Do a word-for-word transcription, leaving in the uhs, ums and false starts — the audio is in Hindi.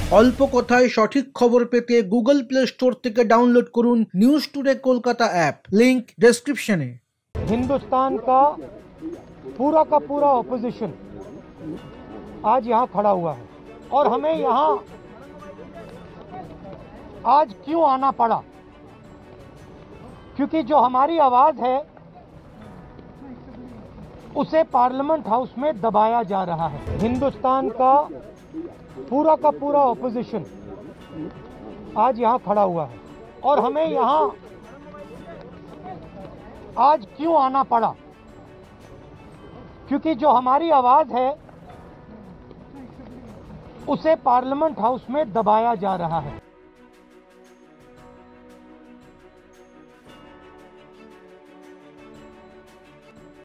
অল্প কথায় সঠিক খবর পেতে গুগল প্লে স্টোর থেকে ডাউনলোড করুন news today Kolkata app. Link description में। हिंदुस्तान का पूरा का पूरा ऑपोजिशन आज यहाँ खड़ा हुआ है और हमें यहाँ आज क्यों आना पड़ा, क्योंकि जो हमारी आवाज है उसे पार्लियामेंट हाउस में दबाया जा रहा है। हिंदुस्तान का पूरा का पूरा ऑपोजिशन आज यहाँ खड़ा हुआ है और हमें यहाँ आज क्यों आना पड़ा, क्योंकि जो हमारी आवाज है उसे पार्लियामेंट हाउस में दबाया जा रहा है।